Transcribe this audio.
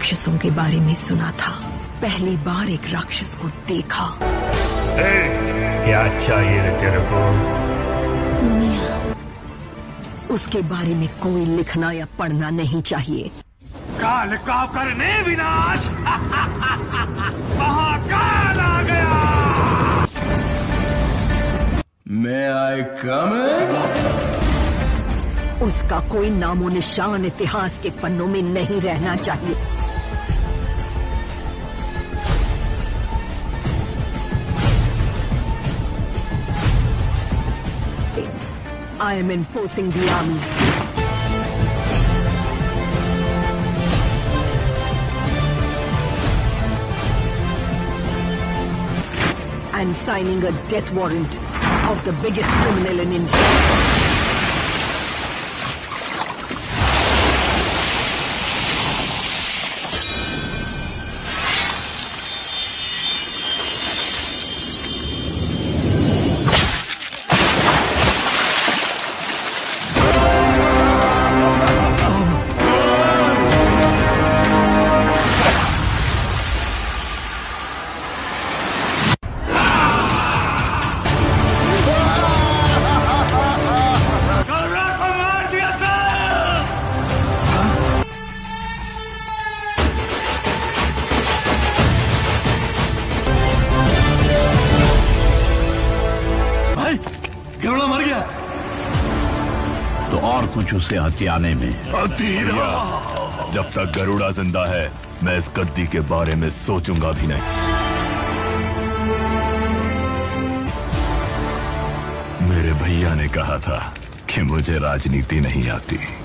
राक्षसों के बारे में सुना था, पहली बार एक राक्षस को देखा। क्या चाहिए तेरे को? दुनिया। उसके बारे में कोई लिखना या पढ़ना नहीं चाहिए। काल का करने विनाश। महाकाल आ गया। May I come in? उसका कोई नामो निशान इतिहास के पन्नों में नहीं रहना चाहिए। I am enforcing the army. And signing a death warrant of the biggest criminal in India. Garuda मर गया तो और कुछ उसे हथियाने में। जब तक गरुड़ा जिंदा है मैं इस गद्दी के बारे में सोचूंगा भी नहीं। मेरे भैया ने कहा था कि मुझे राजनीति नहीं आती।